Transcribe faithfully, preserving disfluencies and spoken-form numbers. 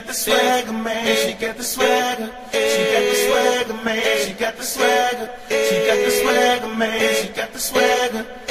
the swagger, man. She got the swagger. She got the swagger, man. She got the swagger. She got the swagger, man. She got the swagger.